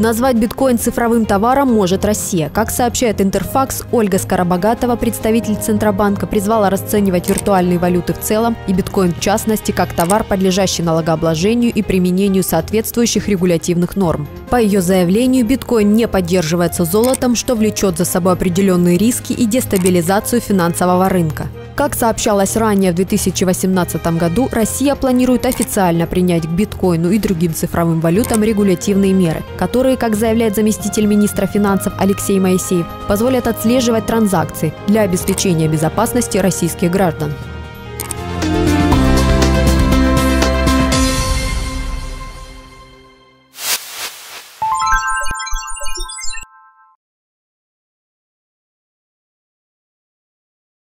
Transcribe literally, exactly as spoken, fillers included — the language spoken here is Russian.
Назвать биткоин цифровым товаром может Россия. Как сообщает Интерфакс, Ольга Скоробогатова, представитель Центробанка, призвала расценивать виртуальные валюты в целом и биткоин в частности как товар, подлежащий налогообложению и применению соответствующих регулятивных норм. По ее заявлению, биткоин не поддерживается золотом, что влечет за собой определенные риски и дестабилизацию финансового рынка. Как сообщалось ранее, в две тысячи восемнадцатом году Россия планирует официально принять к биткоину и другим цифровым валютам регулятивные меры, которые, как заявляет заместитель министра финансов Алексей Моисеев, позволят отслеживать транзакции для обеспечения безопасности российских граждан.